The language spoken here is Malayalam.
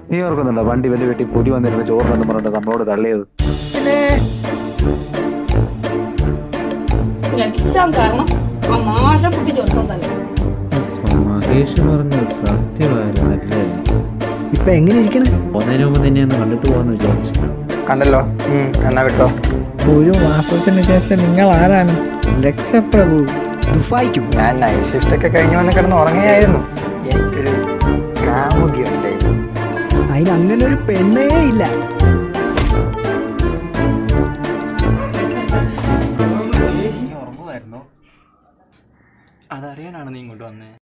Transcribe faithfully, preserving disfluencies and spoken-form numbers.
നീ ഓർക്കുന്നുണ്ടോ വണ്ടി വലിയ വെട്ടി പൊടി വന്നിരുന്ന ചോറിനെന്ന് പറഞ്ഞിട്ട് നമ്മളോട് തള്ളിയത്? മഹേഷ് പറഞ്ഞത് സത്യമായിരുന്നല്ലേ? ഇപ്പൊ എങ്ങനെ ഇരിക്കണേ? ഒന്നതിന് മുമ്പ് തന്നെ ഒന്ന് കണ്ടിട്ട് പോവാന്ന് വിചാരിച്ചു. കണ്ടല്ലോ, എന്നാ വിട്ടോ. ഒരു മാസത്തിന് ശേഷം നിങ്ങൾ ആരാണ്? ലക്ഷപ്രഭു ദുബായിക്കും. ഞാൻ നൈറ്റ് ഷിഫ്റ്റ് ഒക്കെ കഴിഞ്ഞ് വന്ന് കിടന്ന് ഉറങ്ങുകയായിരുന്നു. എനിക്കൊരു കാമുകിയുണ്ട്. അതിന് അങ്ങനെ ഒരു പെണ്ണേ ഇല്ല. ഉറങ്ങുമായിരുന്നോ? അതറിയാനാണ് നീ ഇങ്ങോട്ട് വന്നേ?